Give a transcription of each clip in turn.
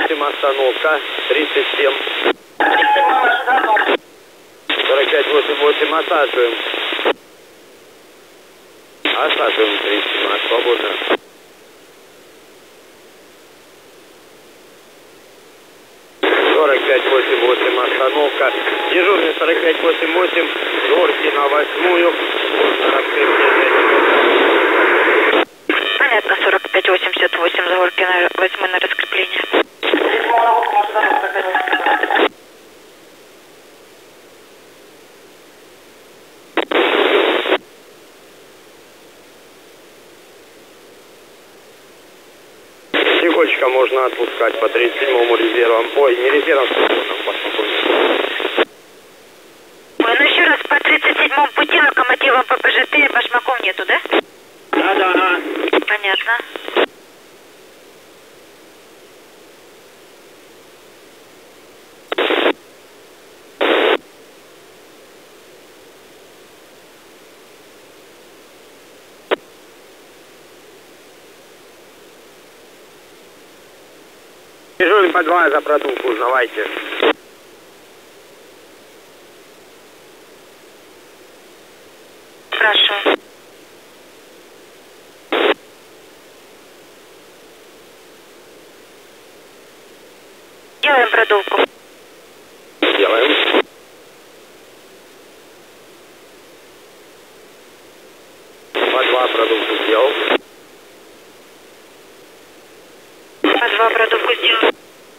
8, остановка, 37. 45-8-8, осаживаем. Осаживаем 37, свободно. Остановка. Дежурный 45-8-8. Зорки на 8-ю. Понятно, 45-88. Зорки на 8 на раскрепление. Тихочка можно отпускать по 37-му резервам. Ой, не резервам, Ой, ну еще раз, по 37-му пути локомотивом по ПЖТ башмаков нету, да? Да, ага. Понятно. Дежурный по 2 за продукт, узнавайте. Хорошо. Делаем продувку. Делаем. По 2 продукта сделал. По 2 продувку сделаем.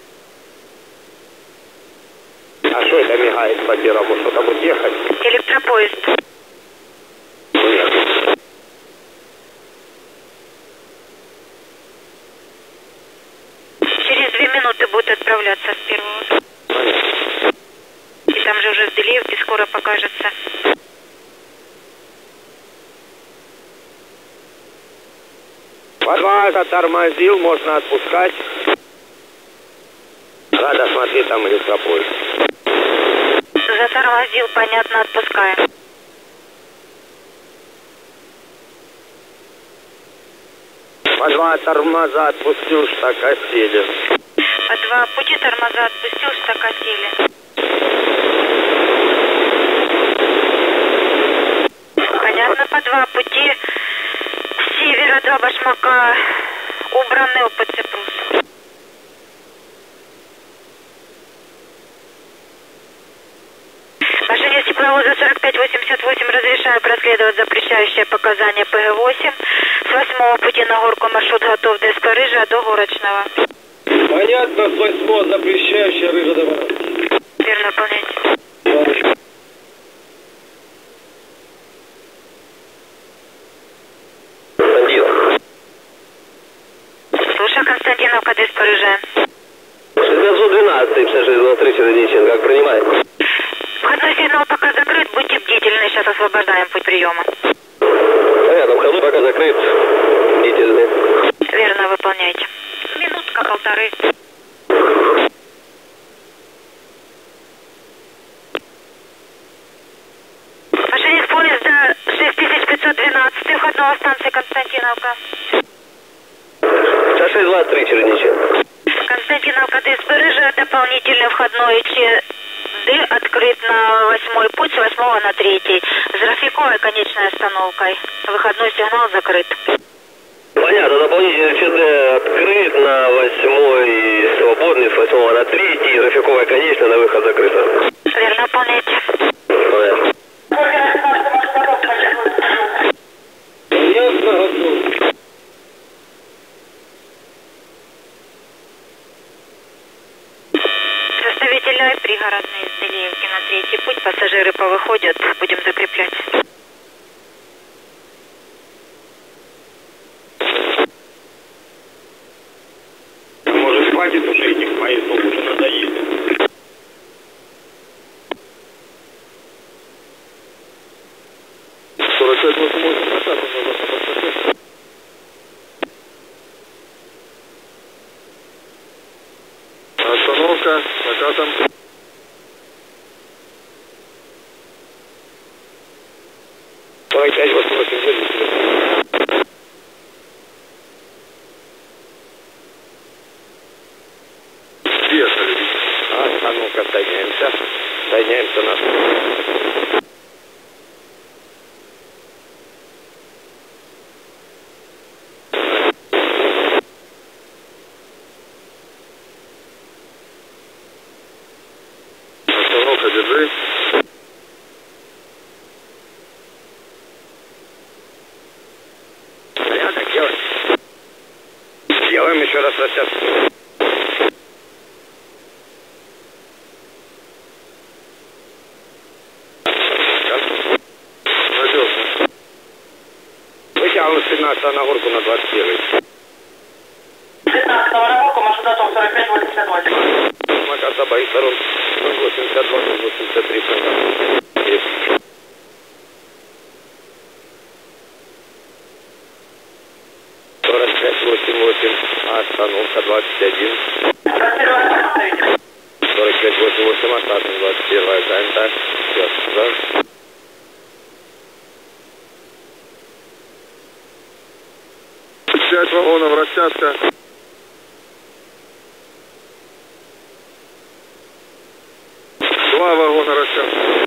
А что это мигает по первому? Что-то будет ехать? Электропоезд. Нет. Через 2 минуты будет отправляться с первого. И там же уже в Белиевке скоро покажется. По 2 затормозил, можно отпускать. Рада, смотри, там электропоезд. Затормозил, понятно, отпускаем. По 2 тормоза отпустил, штакосели. По 2 пути тормоза отпустил, штакосели. Понятно, по 2 пути с севера 2 башмака убраны ОПЦ +. Машине тепловоза 45-88 разрешаю проследовать запрещающее показания ПГ-8. С 8-го пути на горку маршрут готов до Скорыжа до Горочного. Понятно, с 8-го запрещающее Рыжа до Воронки. Верно, выполняйте. Слушай, Константиновка, до Скорыжа. 612, 5623 Черничен, как принимает? Входной сигнал пока закрыт, будьте бдительны, сейчас освобождаем путь приема. Понятно, входной пока закрыт, бдительны. Верно, выполняйте. Минутка-полторы. Машинист поезда 6512, входного станции Константиновка. 6623 Черничен. Константиновка до Спырыжа, дополнительный входной ЧД открыт на 8-й путь с 8 на 3. С Рафиковой конечной остановкой. Выходной сигнал закрыт. Понятно, дополнительный ЧД открыт на 8-й, свободный с 8 на 3, Рафиковая конечная, на выход закрыта. Верно, выполняйте. Понятно. Ясно, готов. Составителя пригородные из Белиевки на 3-й путь. Пассажиры повыходят. Будем закреплять. Может, хватит уже этих поездов, уже надоели. Остановка, закатом. Давай 5-8. остановка, соединяемся. Соединяемся на... Остановка, держи. Понятно, делаем. Делаем еще раз растяжку. Вытягиваем с 15 на горку на 21. 15 на горку, маршрут готов, 45-88. Макар с обоих сторон. 82, 83. 45-88. Остановка 21. 45-88. Остаток 21. Занята. Все, да. 5 вагонов, растяжка. Два вагона растяжка.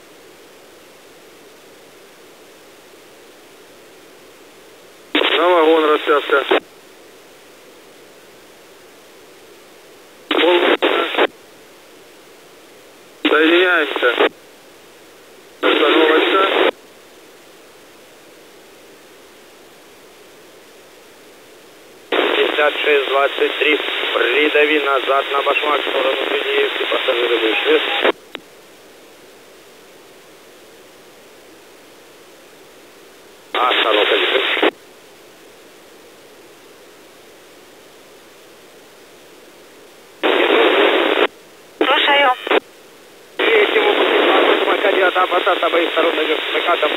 На вагон растяжка. Соединяемся. Остановочка. Шесть 23. Придави назад на башмак в сторону Гвинеевки. Пассажиры вышли. Остановка здесь. Слушаю. Третьему пути самокат опасаться с обоих сторон идет самокатом.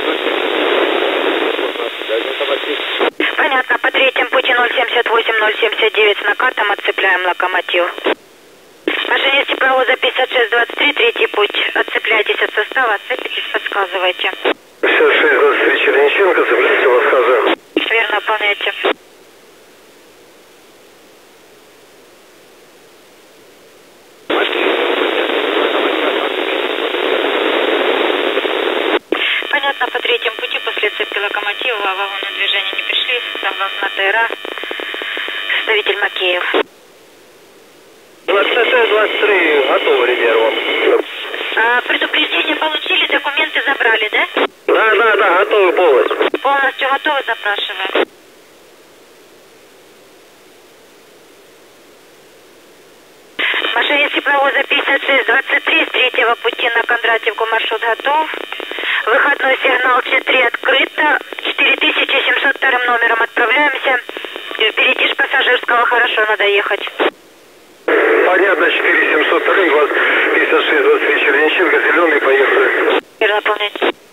Понятно, по третьему пути 078-079 с накатом отцепляем локомотив. Машинист тепловоза 5623, третий путь. Отцепляйтесь от состава, отцепитесь, подсказывайте. 56-23 Черниченко, цепляйте, подсказываю. Верно, выполняйте. Понятно, по третьему пути после цепи локомотива вагоны движения не пришли. Согласно ТРА, составитель Макеев. 26-23, готово резервом. Предупреждение получили, документы забрали, да? Да, готовы полностью. Полностью готовы, запрашиваем. Машинист тепловоза 5623 с третьего пути на Кондратьевку маршрут готов. Выходной сигнал 4 открыто. 4702 номером отправляемся. Впереди ж пассажирского хорошо надо ехать. Понятно, 4702, 56-23 Черниченко, зеленый, поехали. Верно, выполнять.